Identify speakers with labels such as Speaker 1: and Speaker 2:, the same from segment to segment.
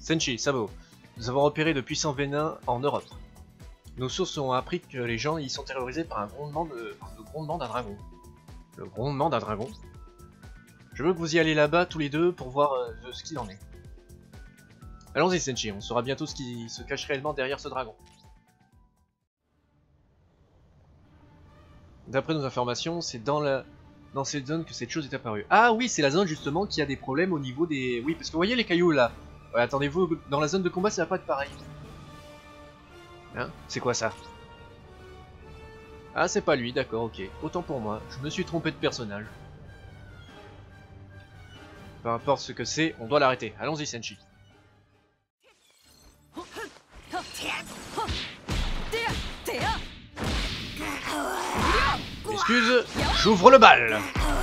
Speaker 1: Senshi, Sabo, nous avons repéré de puissants vénins en Europe. Nos sources ont appris que les gens y sont terrorisés par le grondement d'un dragon. Le grondement d'un dragon. Je veux que vous y allez là-bas tous les deux pour voir ce qu'il en est. Allons-y Senshi, on saura bientôt ce qui se cache réellement derrière ce dragon. D'après nos informations, c'est dans cette zone que cette chose est apparue. Ah oui, c'est la zone justement qui a des problèmes au niveau des... Oui, parce que vous voyez les cailloux là. Ouais, attendez-vous, dans la zone de combat ça va pas être pareil. Hein? C'est quoi ça? Ah, c'est pas lui, d'accord, ok. Autant pour moi, je me suis trompé de personnage. Peu importe ce que c'est, on doit l'arrêter. Allons-y Senshi. Excuse, j'ouvre le bal.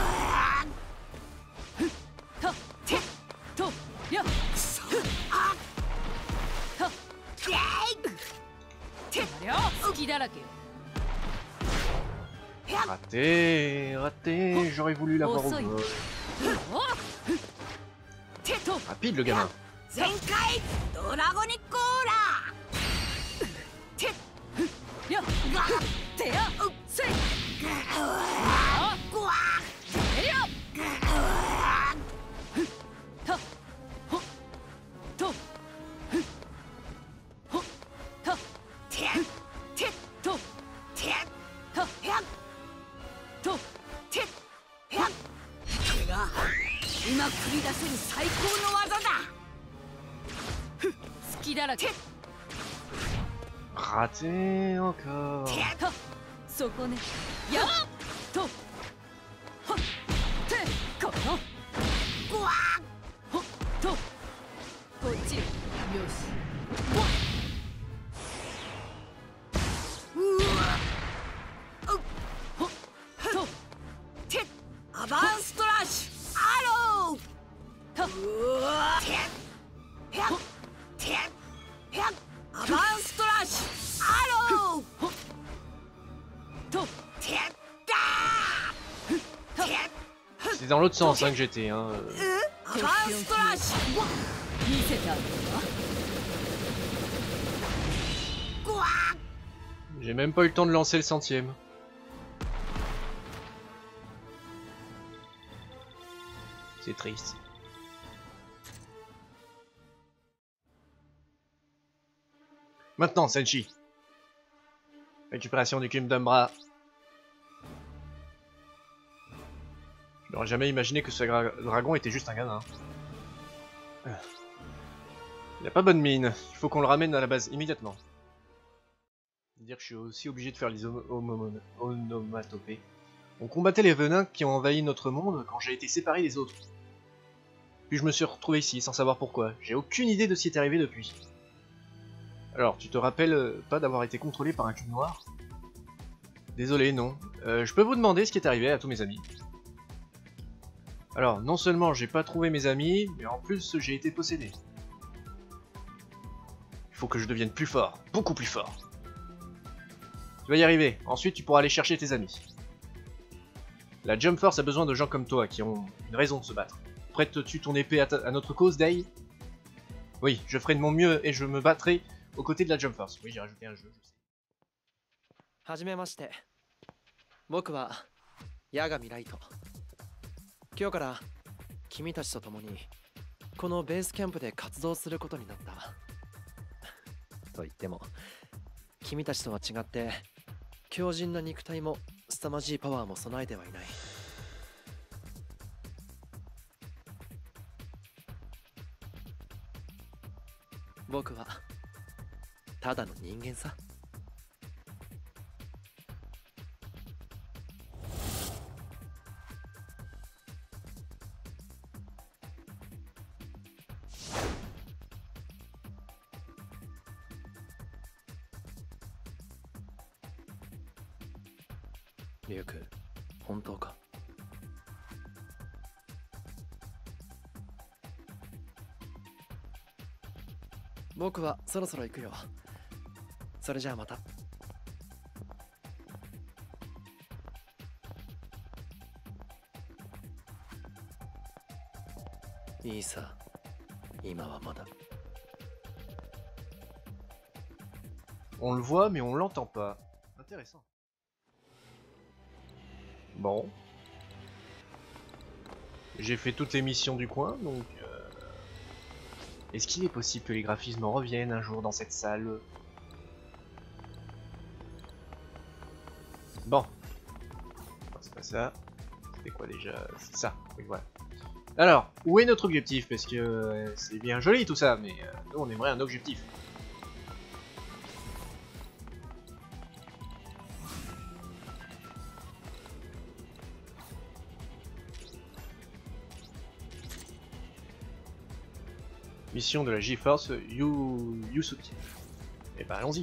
Speaker 1: Raté, raté, j'aurais voulu l'avoir au vol. Rapide le gamin. Raté encore. C'est dans l'autre sens hein, que j'étais. Hein. J'ai même pas eu le temps de lancer le centième. C'est triste. Maintenant, Senshi. Récupération du cube d'Umbra. Je n'aurais jamais imaginé que ce dragon était juste un gamin. Il a pas bonne mine. Il faut qu'on le ramène à la base immédiatement. Dire que je suis aussi obligé de faire les onomatopées. On combattait les venins qui ont envahi notre monde quand j'ai été séparé des autres. Puis je me suis retrouvé ici sans savoir pourquoi. J'ai aucune idée de ce qui est arrivé depuis. Alors, tu te rappelles pas d'avoir été contrôlé par un cube noir? Désolé, non. Je peux vous demander ce qui est arrivé à tous mes amis. Alors, non seulement j'ai pas trouvé mes amis, mais en plus j'ai été possédé. Il faut que je devienne plus fort, beaucoup plus fort. Tu vas y arriver, ensuite tu pourras aller chercher tes amis. La Jump Force a besoin de gens comme toi, qui ont une raison de se battre. Prêtes-tu ton épée à notre cause, Dai? Oui, je ferai de mon mieux et je me battrai aux côtés de la Jump Force. Oui, j'ai rajouté un jeu, je sais.
Speaker 2: Hajimemashite. Boku wa Yagami Raito. 今日から君たちと共にこのベースキャンプで活動することになった。と言っても君たちとは違って強靭な肉体も凄まじいパワーも備えてはいない。僕はただの人間さ。リュウク、本当か？僕はそろそろ行くよ。それじゃあまた。いいさ、今はまだ。
Speaker 1: On le voit, mais on l'entend pas. Intéressant. Bon. J'ai fait toutes les missions du coin, donc... Est-ce qu'il est possible que les graphismes reviennent un jour dans cette salle? Bon. C'est pas ça. C'était quoi déjà? C'est ça. Oui, voilà. Alors, où est notre objectif? Parce que c'est bien joli tout ça, mais nous on aimerait un objectif. Mission de la G-Force Yusuki. Eh ben allons-y.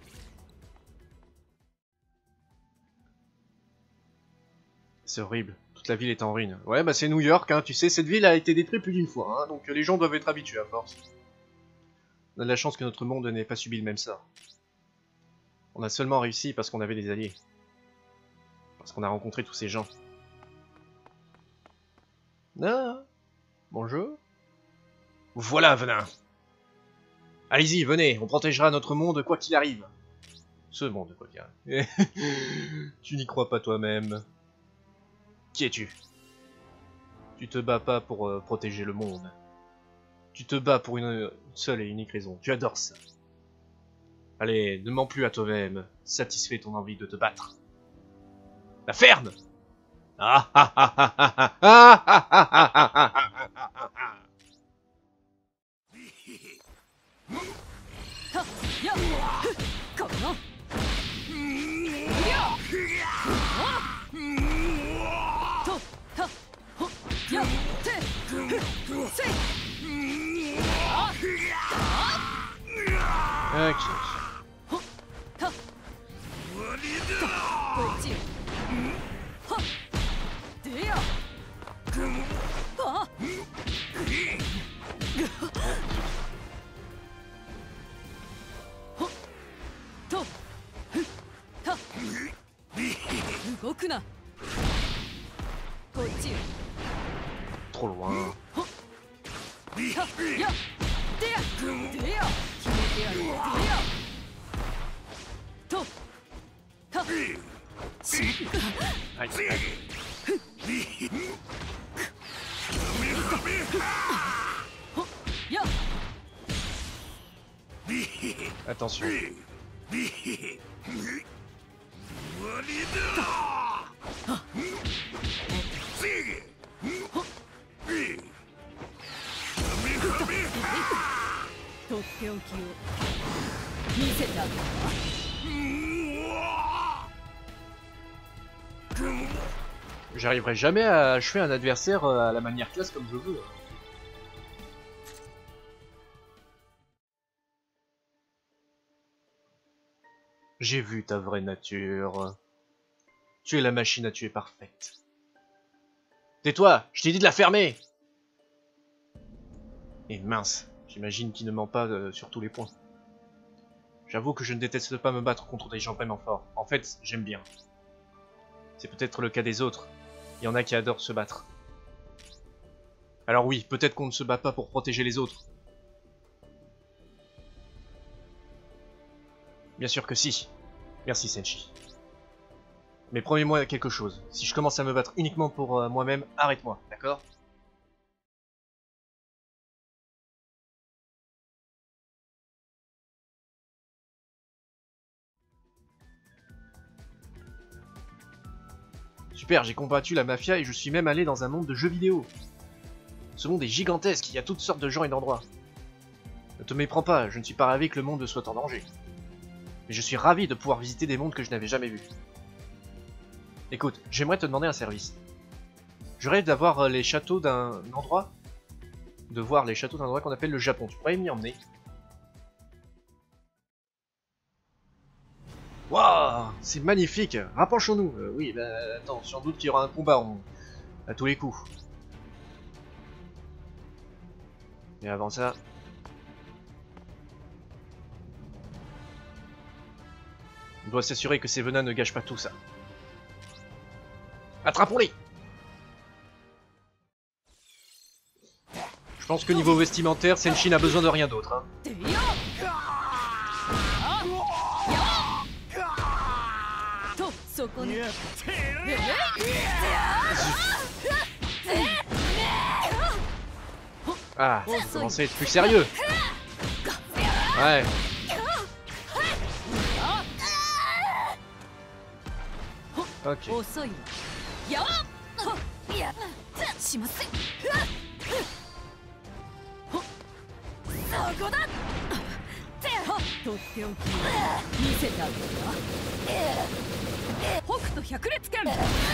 Speaker 1: C'est horrible, toute la ville est en ruine. Ouais bah c'est New York, hein, tu sais, cette ville a été détruite plus d'une fois, hein, donc les gens doivent être habitués à force. On a de la chance que notre monde n'ait pas subi le même sort. On a seulement réussi parce qu'on avait des alliés. Parce qu'on a rencontré tous ces gens. Ah, bonjour. Voilà, venin. Allez-y, venez, on protégera notre monde quoi qu'il arrive. Ce monde, quoi qu'il arrive. Tu n'y crois pas toi-même. Qui es-tu? Tu te bats pas pour protéger le monde. Tu te bats pour une seule et unique raison. Tu adores ça. Allez, ne mens plus à toi-même. Satisfais ton envie de te battre. La ferme! Ah ah ah ah ah ah ah ah ah ah ah ah ah. Ok. Trop loin. Aïe, aïe. Attention. J'arriverai jamais à achever un adversaire à la manière classe comme je veux. J'ai vu ta vraie nature. Tu es la machine à tuer parfaite. Tais-toi, je t'ai dit de la fermer! Et mince, j'imagine qu'il ne ment pas sur tous les points. J'avoue que je ne déteste pas me battre contre des gens vraiment forts. En fait, j'aime bien. C'est peut-être le cas des autres. Il y en a qui adorent se battre. Alors oui, peut-être qu'on ne se bat pas pour protéger les autres. Bien sûr que si. Merci Senshi. Mais promets-moi quelque chose. Si je commence à me battre uniquement pour moi-même, arrête-moi, d'accord? Super, j'ai combattu la mafia et je suis même allé dans un monde de jeux vidéo. Ce monde est gigantesque, il y a toutes sortes de gens et d'endroits. Ne te méprends pas, je ne suis pas ravi que le monde soit en danger. Mais je suis ravi de pouvoir visiter des mondes que je n'avais jamais vus. Écoute, j'aimerais te demander un service. Je rêve d'avoir les châteaux d'un endroit... De voir les châteaux d'un endroit qu'on appelle le Japon. Tu pourrais m'y emmener? Waouh, c'est magnifique. Rapprochons-nous. Oui, bah attends, sans doute qu'il y aura un combat à tous les coups. Mais avant ça... On doit s'assurer que ces venins ne gâchent pas tout ça. Attrapons-les! Je pense que niveau vestimentaire, Senshi n'a besoin de rien d'autre. Hein.
Speaker 3: そこね。
Speaker 1: Ah, ça commence à être plus sérieux. Ouais. Ok.
Speaker 3: 遅いわ。やっ。いや、しません。そこだ。とっておき見せてあげるわ。北斗百裂拳。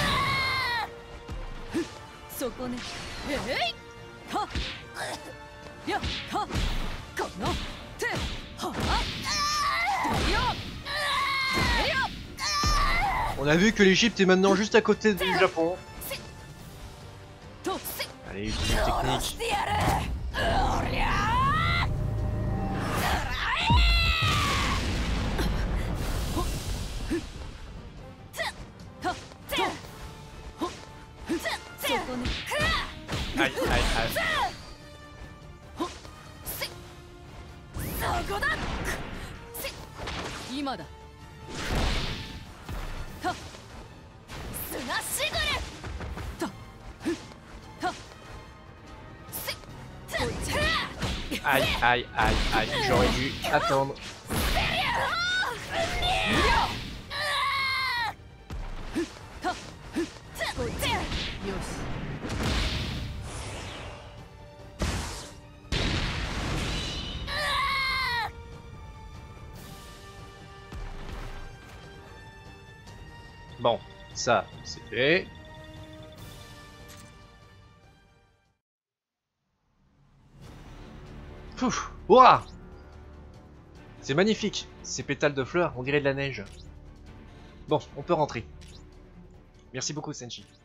Speaker 3: そこね。えい。は。や。は。この手。は。
Speaker 1: On a vu que l'Égypte est maintenant juste à côté du Japon. Allez, utilise technique. Aïe, aïe, aïe. Aïe, aïe, aïe, aïe, j'aurais dû attendre. Bon, ça, c'est fait. Pouf, ouah! C'est magnifique, ces pétales de fleurs, on dirait de la neige. Bon, on peut rentrer. Merci beaucoup, Senshi.